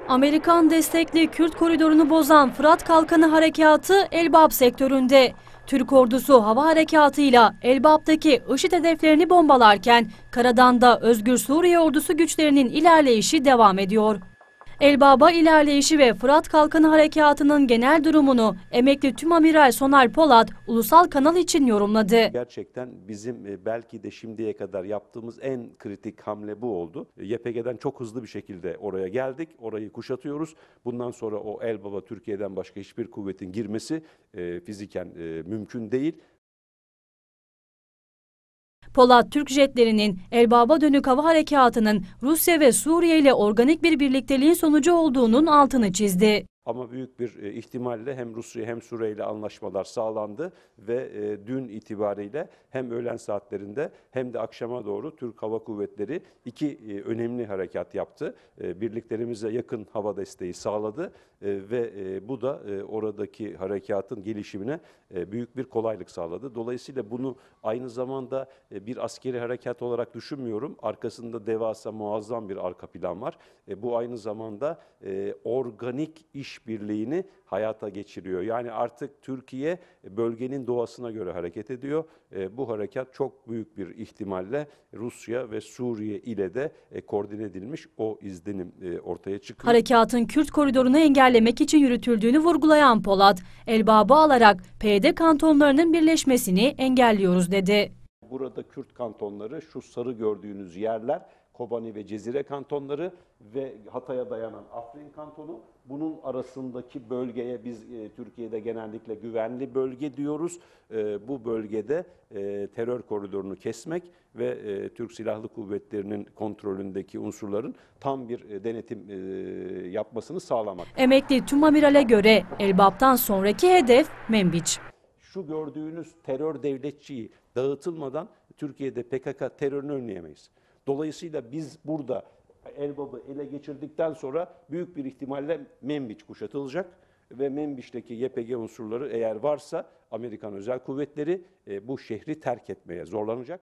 Amerikan destekli Kürt koridorunu bozan Fırat Kalkanı Harekatı Elbap sektöründe. Türk ordusu hava harekatıyla Elbap'taki IŞİD hedeflerini bombalarken karadan da Özgür Suriye ordusu güçlerinin ilerleyişi devam ediyor. Elbap'a ilerleyişi ve Fırat Kalkanı Harekatı'nın genel durumunu emekli Tümamiral Soner Polat ulusal kanal için yorumladı. Gerçekten bizim belki de şimdiye kadar yaptığımız en kritik hamle bu oldu. YPG'den çok hızlı bir şekilde oraya geldik, orayı kuşatıyoruz. Bundan sonra o Elbap'a Türkiye'den başka hiçbir kuvvetin girmesi fiziken mümkün değil. Polat, Türk jetlerinin Elbap'a dönük hava harekatının Rusya ve Suriye ile organik bir birlikteliğin sonucu olduğunun altını çizdi. Ama büyük bir ihtimalle hem Rusya hem Suriye ile anlaşmalar sağlandı ve dün itibariyle hem öğlen saatlerinde hem de akşama doğru Türk Hava Kuvvetleri iki önemli harekat yaptı. Birliklerimize yakın hava desteği sağladı ve bu da oradaki harekatın gelişimine büyük bir kolaylık sağladı. Dolayısıyla bunu aynı zamanda bir askeri harekat olarak düşünmüyorum. Arkasında devasa muazzam bir arka plan var. Bu aynı zamanda organik işbirliğini hayata geçiriyor. Yani artık Türkiye bölgenin doğasına göre hareket ediyor. Bu harekat çok büyük bir ihtimalle Rusya ve Suriye ile de koordine edilmiş, o izlenim ortaya çıkıyor. Harekatın Kürt koridorunu engellemek için yürütüldüğünü vurgulayan Polat, Elbap'ı alarak PYD kantonlarının birleşmesini engelliyoruz dedi. Burada Kürt kantonları, şu sarı gördüğünüz yerler, Kobani ve Cezire kantonları ve Hatay'a dayanan Afrin kantonu. Bunun arasındaki bölgeye biz Türkiye'de genellikle güvenli bölge diyoruz. Bu bölgede terör koridorunu kesmek ve Türk Silahlı Kuvvetleri'nin kontrolündeki unsurların tam bir denetim yapmasını sağlamak. Emekli Tümamiral'e göre Elbap'tan sonraki hedef Menbiç. Şu gördüğünüz terör devletçiyi dağıtılmadan Türkiye'de PKK terörünü önleyemeyiz. Dolayısıyla biz burada Elbap'ı ele geçirdikten sonra büyük bir ihtimalle Menbiç kuşatılacak ve Menbiç'teki YPG unsurları eğer varsa Amerikan Özel Kuvvetleri bu şehri terk etmeye zorlanacak.